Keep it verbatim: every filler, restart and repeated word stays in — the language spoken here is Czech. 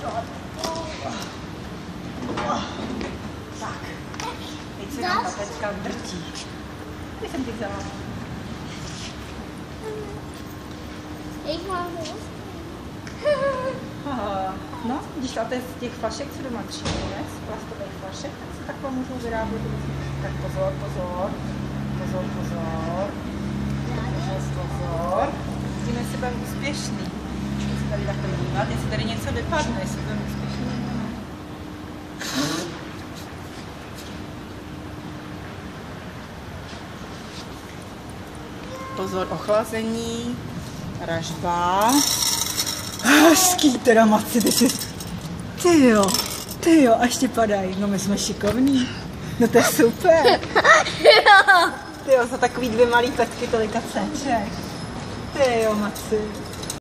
Tak, teď se nám ta pecka drtí. Teď jsem ti vzala. Ich mám No, když dáte z těch flašek, co doma třídíme, z plastových flašek, tak se takhle můžou vyrábět. Tak pozor, pozor, pozor, pozor, pozor, pozor. Vidíme, jestli budeme úspěšný. Musím tady takhle dívat, jestli tady něco vypadne, jestli budeme úspěšný. Pozor, ochlazení, ražba. Hezký teda maci, ty si... Ty jo, ty jo, a ještě padají. No my jsme šikovní. No to je super. Ty jo, za takový dvě malý pecky tolika ceček. Ty jo, maci.